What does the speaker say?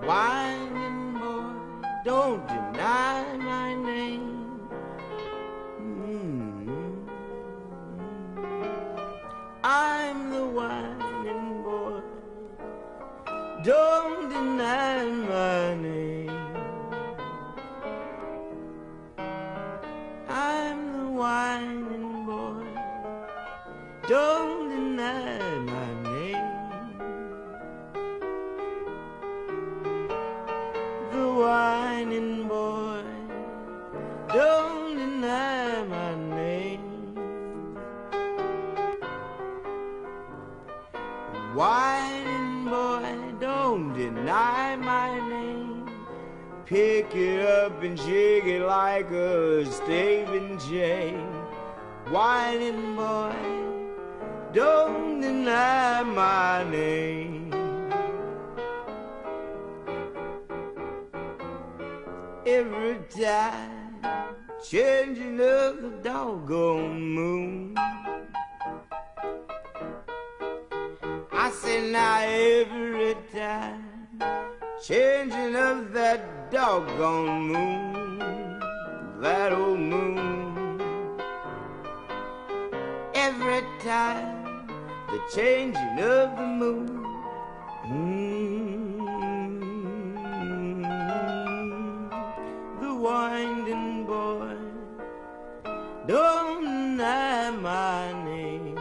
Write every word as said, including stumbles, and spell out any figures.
whining boy, don't deny my name. Mm-hmm. I'm the whining boy, don't deny my name. I'm the whining boy, don't deny my name. The whining boy, don't deny my name. Whining boy, don't deny my name. Pick it up and shake it like a Stavin Chain. Whining boy, don't deny my name. Every time, changing of the doggone moon. I say now every time, changing of that doggone moon, that old moon. Every time, the changing of the moon. Mm-hmm. The winding boy, don't deny my name.